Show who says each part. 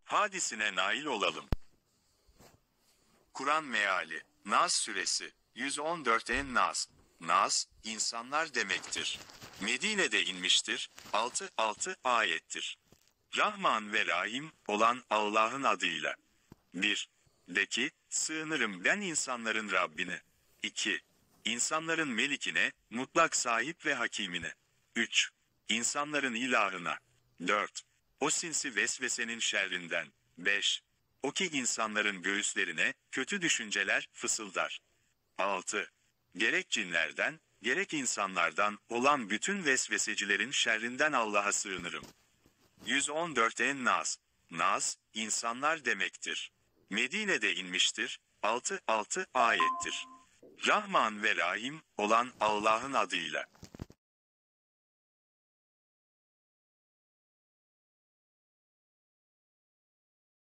Speaker 1: Hadisine nail olalım. Kur'an meali, Nas suresi, 114 En-Nas. Nas, insanlar demektir. Medine'de inmiştir, 6 ayettir. Rahman ve Rahim olan Allah'ın adıyla. 1. De ki, sığınırım ben insanların Rabbine. 2. İnsanların melikine, mutlak sahip ve hakimine. 3. İnsanların ilahına. 4. O sinsi vesvesenin şerrinden. 5. O ki insanların göğüslerine, kötü düşünceler fısıldar. 6. Gerek cinlerden, gerek insanlardan olan bütün vesvesecilerin şerrinden Allah'a sığınırım. 114 En-Nas. Nas, insanlar demektir. Medine'de inmiştir, 6 ayettir. Rahman ve Rahim olan Allah'ın adıyla.